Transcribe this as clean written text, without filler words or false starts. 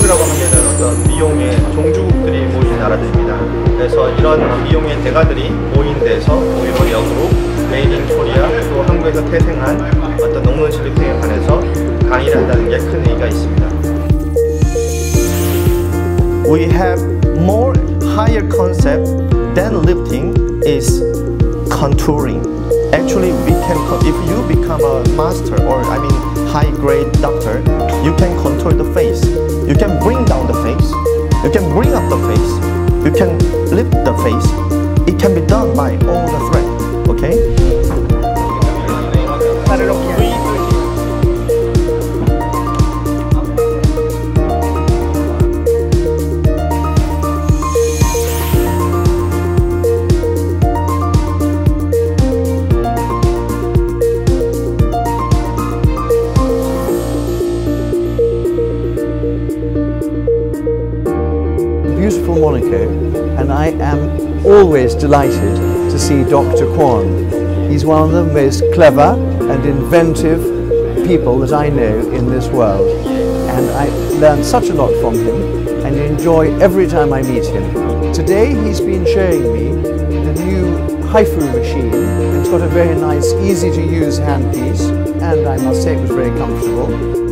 세계라고 하면은 어떤 미용의 종주국들이 모인 나라들입니다. 그래서 이런 미용의 대가들이 모인 데서 오히려 역으로 메이드 인 코리아 또 한국에서 태생한 어떤 녹론실 리프팅에 관해서 강의를 한다는 게 큰 의미가 있습니다. We have more higher concept than lifting is contouring. Actually, we can, if you become a master or high-grade doctor, you can contour the face. You can bring down the face. You can bring up the face. You can lift the face. It can be done by all the thread. Okay? Beautiful Monaco, and I am always delighted to see Dr. Kwon. He's one of the most clever and inventive people that I know in this world, and I learn such a lot from him and enjoy every time I meet him. Today he's been showing me the new HIFU machine. It's got a very nice, easy to use handpiece, and I must say it was very comfortable.